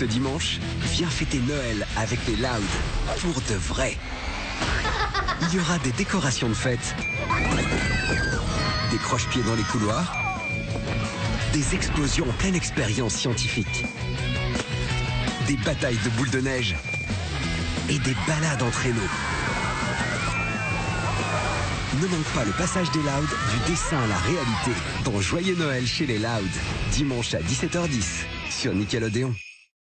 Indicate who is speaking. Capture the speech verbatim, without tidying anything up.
Speaker 1: Ce dimanche, viens fêter Noël avec les Loud. Pour de vrai. Il y aura des décorations de fête, des croche-pieds dans les couloirs, des explosions en pleine expérience scientifique, des batailles de boules de neige et des balades en traîneau. Ne manque pas le passage des Loud du dessin à la réalité dans Joyeux Noël chez les Loud. Dimanche à dix-sept heures dix sur Nickelodeon.